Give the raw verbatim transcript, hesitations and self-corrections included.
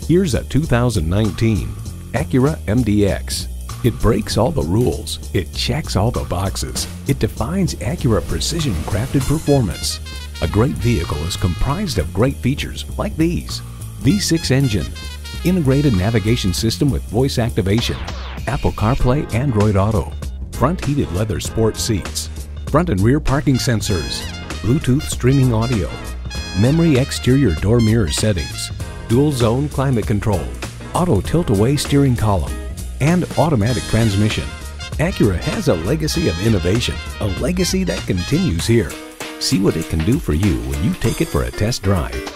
Here's a two thousand nineteen Acura M D X. It breaks all the rules. It checks all the boxes. It defines Acura precision-crafted performance. A great vehicle is comprised of great features like these: V six engine, integrated navigation system with voice activation, Apple CarPlay, Android Auto, front heated leather sport seats, front and rear parking sensors, Bluetooth streaming audio, memory exterior door mirror settings, dual zone climate control, auto tilt-away steering column, and automatic transmission. Acura has a legacy of innovation, a legacy that continues here. See what it can do for you when you take it for a test drive.